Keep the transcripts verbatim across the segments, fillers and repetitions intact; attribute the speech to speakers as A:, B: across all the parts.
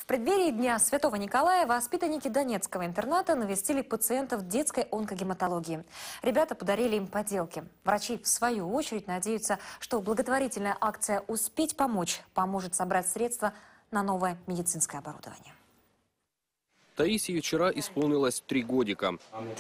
A: преддверии Дня Святого Николая воспитанники Донецкого интерната навестили пациентов детской онкогематологии. Ребята подарили им поделки. Врачи, в свою очередь, надеются, что благотворительная акция «Успеть помочь» поможет собрать средства на новое медицинское оборудование.
B: Таисии вчера исполнилось три годика.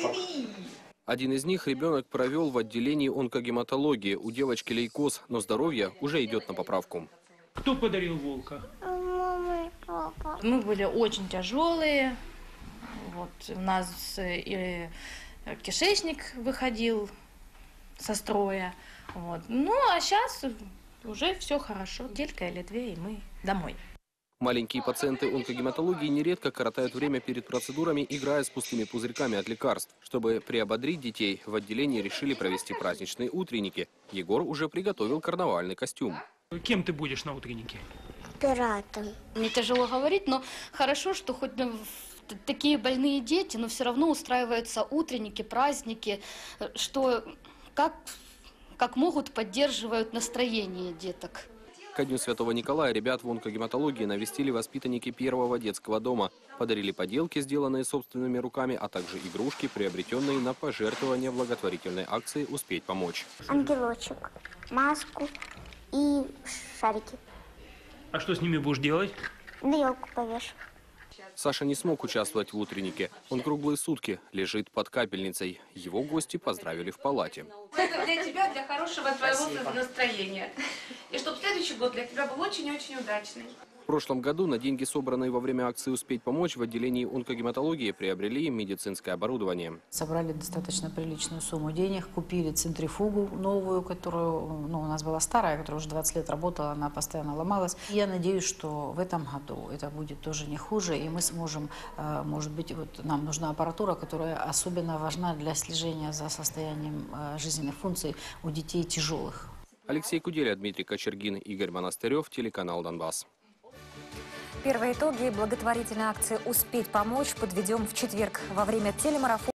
B: Один из них ребенок провел в отделении онкогематологии. У девочки лейкоз, но здоровье уже идет на поправку.
C: Кто подарил волка?
D: Мама и папа.
E: Мы были очень тяжелые. Вот, у нас и кишечник выходил со строя. Вот. Ну, а сейчас уже все хорошо. Неделька или две, и мы домой.
B: Маленькие пациенты онкогематологии нередко коротают время перед процедурами, играя с пустыми пузырьками от лекарств. Чтобы приободрить детей, в отделении решили провести праздничные утренники. Егор уже приготовил карнавальный костюм.
C: Кем ты будешь на утреннике?
D: Пиратом.
F: Мне тяжело говорить, но хорошо, что хоть такие больные дети, но все равно устраиваются утренники, праздники, что как, как могут поддерживают настроение деток.
B: Ко Дню Святого Николая ребят в онкогематологии навестили воспитанники первого детского дома. Подарили поделки, сделанные собственными руками, а также игрушки, приобретенные на пожертвования благотворительной акции «Успеть помочь».
D: Ангелочек, маску и шарики.
C: А что с ними будешь делать?
D: На елку повешу.
B: Саша не смог участвовать в утреннике. Он круглые сутки лежит под капельницей. Его гости поздравили в палате.
G: Это для тебя, для хорошего твоего настроения. И чтобы следующий год для тебя был очень-очень удачный.
B: В прошлом году на деньги, собранные во время акции «Успеть помочь», в отделении онкогематологии приобрели медицинское оборудование.
H: Собрали достаточно приличную сумму денег, купили центрифугу новую, которую, ну, у нас была старая, которая уже двадцать лет работала, она постоянно ломалась. Я надеюсь, что в этом году это будет тоже не хуже, и мы сможем, может быть, вот нам нужна аппаратура, которая особенно важна для слежения за состоянием жизненных функций у детей тяжелых.
B: Алексей Куделя, Дмитрий Кочергин, Игорь Монастырев, телеканал «Донбасс».
A: Первые итоги благотворительной акции «Успеть помочь» подведем в четверг во время телемарафона.